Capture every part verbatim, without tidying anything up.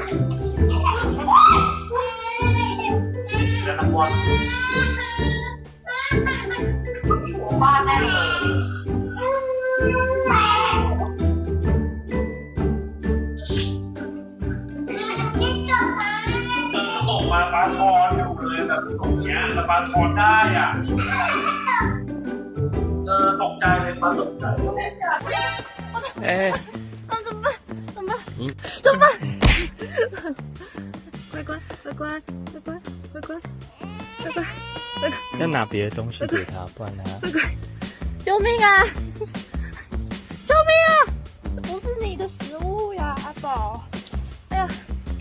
让他关。我爸那个。 มาปลาทอนอยู่เลยแบบตกเนี้ยแต่ปลาทอนได้อ่ะเออตกใจเลยปลาตกใจ哎啊怎么办怎么办怎么办乖乖乖乖乖乖乖乖乖乖要拿别的东西给他，不然他乖乖救命啊救命啊这不是你的食物呀阿宝哎呀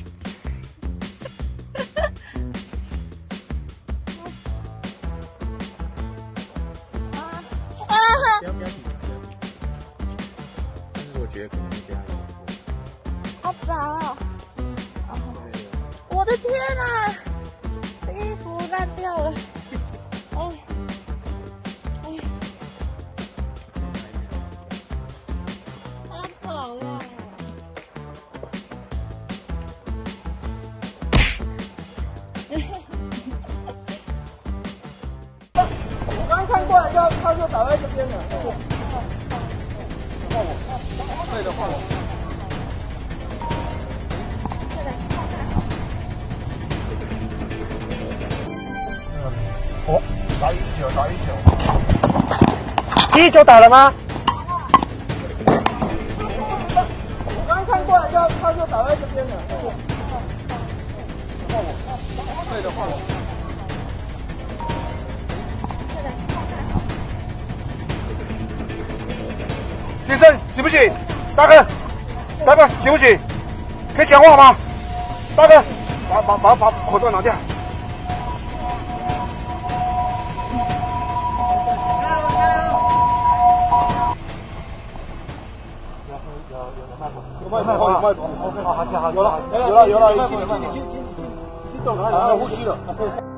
不要不要比，但是我觉得可能会这样。 好早！我的天哪，衣服烂掉了！哎哎，太好了！ 我刚看过来，他他就打在这边了。换我，对的，换我。哦，打一九，打一九。一九打了吗？我刚看过来，他他就打在这边了。换我，对的，换我。 先生，行不行？大哥，大哥，行不行？可以讲话吗？大哥，把把把把口罩拿掉。有麦克风，有麦克风，有麦克风，好，好，好，有了，有了，有了，已经，已经，已经，已经动了，有呼吸了。